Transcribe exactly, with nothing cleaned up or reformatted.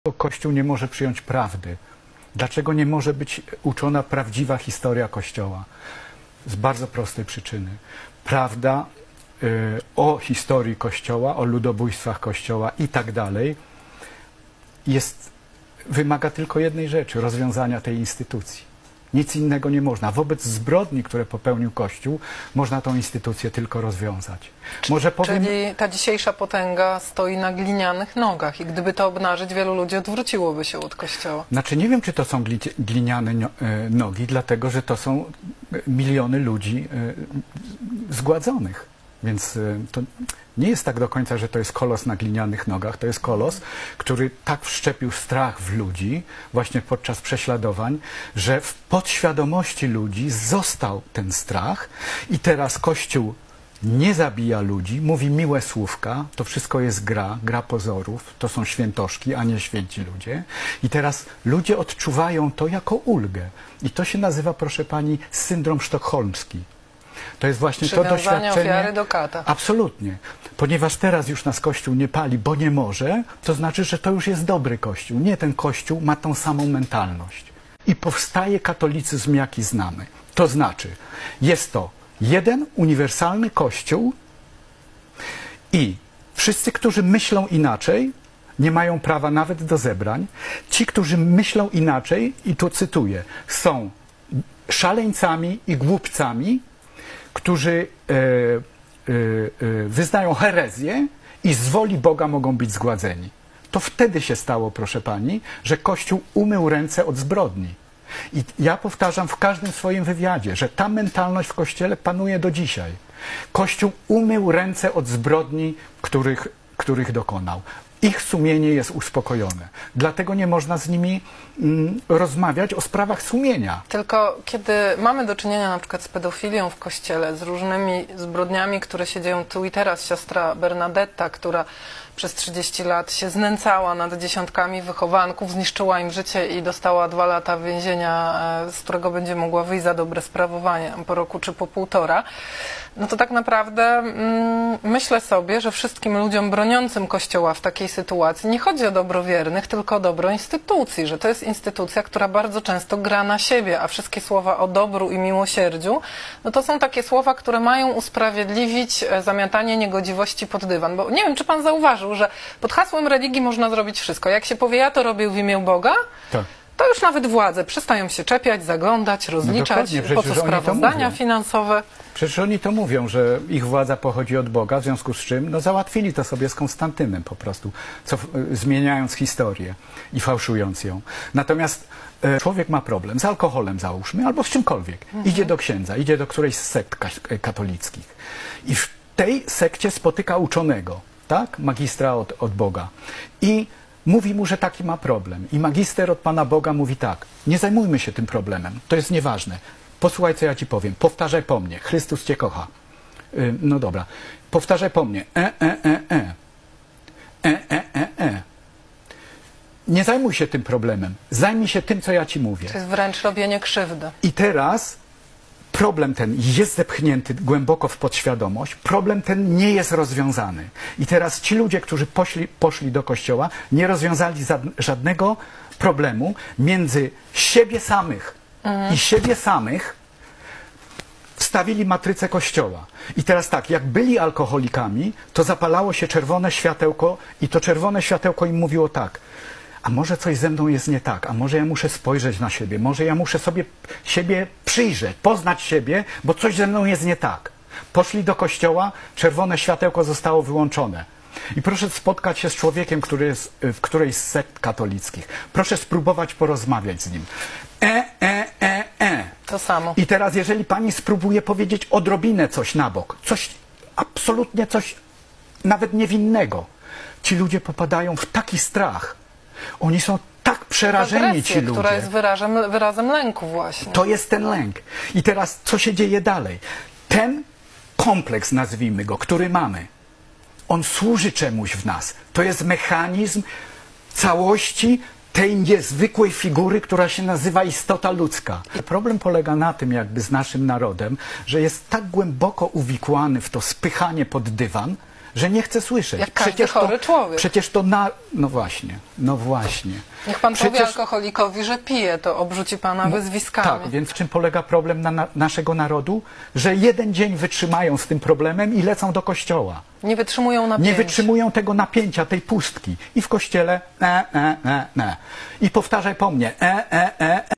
Kościół nie może przyjąć prawdy? Dlaczego nie może być uczona prawdziwa historia Kościoła? Z bardzo prostej przyczyny. Prawda y, o historii Kościoła, o ludobójstwach Kościoła i tak dalej jest, wymaga tylko jednej rzeczy, rozwiązania tej instytucji. Nic innego nie można. Wobec zbrodni, które popełnił Kościół, można tą instytucję tylko rozwiązać. Może powiem... Czyli ta dzisiejsza potęga stoi na glinianych nogach i gdyby to obnażyć, wielu ludzi odwróciłoby się od Kościoła. Znaczy nie wiem, czy to są gliniane nogi, dlatego że to są miliony ludzi zgładzonych. Więc to nie jest tak do końca, że to jest kolos na glinianych nogach. To jest kolos, który tak wszczepił strach w ludzi właśnie podczas prześladowań, że w podświadomości ludzi został ten strach i teraz Kościół nie zabija ludzi, mówi miłe słówka, to wszystko jest gra, gra pozorów, to są świętoszki, a nie święci ludzie. I teraz ludzie odczuwają to jako ulgę. I to się nazywa, proszę pani, syndrom sztokholmski. To jest właśnie to doświadczenie ofiary do kata. Absolutnie. Ponieważ teraz już nas Kościół nie pali, bo nie może, to znaczy, że to już jest dobry Kościół. Nie, ten Kościół ma tą samą mentalność. I powstaje katolicyzm, jaki znamy. To znaczy, jest to jeden uniwersalny Kościół i wszyscy, którzy myślą inaczej, nie mają prawa nawet do zebrań. Ci, którzy myślą inaczej, i tu cytuję, są szaleńcami i głupcami, którzy e, e, e, wyznają herezję i z woli Boga mogą być zgładzeni. To wtedy się stało, proszę pani, że Kościół umył ręce od zbrodni. I ja powtarzam w każdym swoim wywiadzie, że ta mentalność w Kościele panuje do dzisiaj. Kościół umył ręce od zbrodni, których, których dokonał. Ich sumienie jest uspokojone. Dlatego nie można z nimi mm, rozmawiać o sprawach sumienia. Tylko kiedy mamy do czynienia na przykład z pedofilią w Kościele, z różnymi zbrodniami, które się dzieją tu i teraz, siostra Bernadetta, która przez trzydzieści lat się znęcała nad dziesiątkami wychowanków, zniszczyła im życie i dostała dwa lata więzienia, z którego będzie mogła wyjść za dobre sprawowanie po roku czy po półtora, no to tak naprawdę mm, myślę sobie, że wszystkim ludziom broniącym Kościoła w takiej sytuacji nie chodzi o dobro wiernych, tylko o dobro instytucji, że to jest instytucja, która bardzo często gra na siebie, a wszystkie słowa o dobru i miłosierdziu, no to są takie słowa, które mają usprawiedliwić zamiatanie niegodziwości pod dywan. Bo nie wiem, czy pan zauważył, że pod hasłem religii można zrobić wszystko. Jak się powie, ja to robię w imię Boga, tak, to już nawet władze przestają się czepiać, zaglądać, rozliczać, no po co sprawozdania finansowe. Przecież oni to mówią, że ich władza pochodzi od Boga, w związku z czym no, załatwili to sobie z Konstantynem po prostu, co, zmieniając historię i fałszując ją. Natomiast e, człowiek ma problem z alkoholem, załóżmy, albo z czymkolwiek. Mhm. Idzie do księdza, idzie do którejś z sekt katolickich i w tej sekcie spotyka uczonego, tak, magistra od, od Boga i mówi mu, że taki ma problem. I magister od Pana Boga mówi tak, nie zajmujmy się tym problemem, to jest nieważne. Posłuchaj, co ja ci powiem. Powtarzaj po mnie. Chrystus cię kocha. Yy, no dobra. Powtarzaj po mnie. E, e, e, e. E, e, e, e. Nie zajmuj się tym problemem. Zajmij się tym, co ja ci mówię. To jest wręcz robienie krzywdy. I teraz problem ten jest zepchnięty głęboko w podświadomość. Problem ten nie jest rozwiązany. I teraz ci ludzie, którzy poszli, poszli do Kościoła, nie rozwiązali żadnego problemu między siebie samych i siebie samych wstawili matrycę Kościoła. I teraz tak, jak byli alkoholikami, to zapalało się czerwone światełko i to czerwone światełko im mówiło tak, a może coś ze mną jest nie tak, a może ja muszę spojrzeć na siebie, może ja muszę sobie siebie przyjrzeć, poznać siebie, bo coś ze mną jest nie tak. Poszli do Kościoła, czerwone światełko zostało wyłączone. I proszę spotkać się z człowiekiem, który jest w którejś z sekt katolickich. Proszę spróbować porozmawiać z nim. E, e, e, e. To samo. I teraz, jeżeli pani spróbuje powiedzieć odrobinę coś na bok, coś, absolutnie coś nawet niewinnego, ci ludzie popadają w taki strach. Oni są tak przerażeni, agresję, ci ludzie. która jest wyrazem, wyrazem lęku właśnie. To jest ten lęk. I teraz, co się dzieje dalej? Ten kompleks, nazwijmy go, który mamy, on służy czemuś w nas. To jest mechanizm całości tej niezwykłej figury, która się nazywa istota ludzka. Problem polega na tym, jakby z naszym narodem, że jest tak głęboko uwikłany w to spychanie pod dywan, że nie chce słyszeć. Jak każdy przecież chory to, człowiek. Przecież to na... No właśnie, no właśnie. Niech pan przecież... powie alkoholikowi, że pije, to obrzuci pana No, wyzwiskami. tak, więc w czym polega problem na, na, naszego narodu? Że jeden dzień wytrzymają z tym problemem i lecą do kościoła. Nie wytrzymują napięcia. Nie wytrzymują tego napięcia, tej pustki. I w kościele e, e, e, e. I powtarzaj po mnie e, e, e, e.